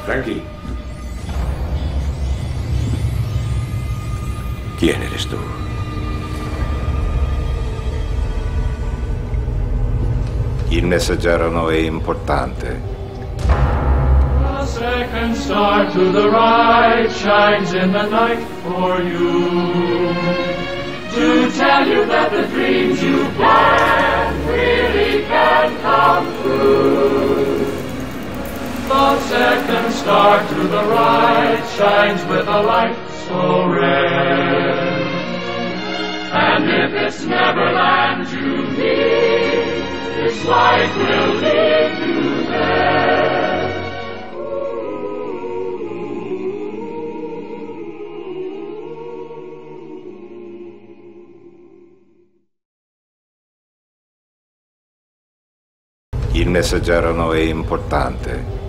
Frankie. ¿Quién eres tú? Il messaggero no è importante. A second star to the right shines in the night for you, to tell you that the dreams you planned really can come true. The second star to the right shines with a light so rare, and if it's Neverland you need, this light will lead you there. Il messaggero no è importante.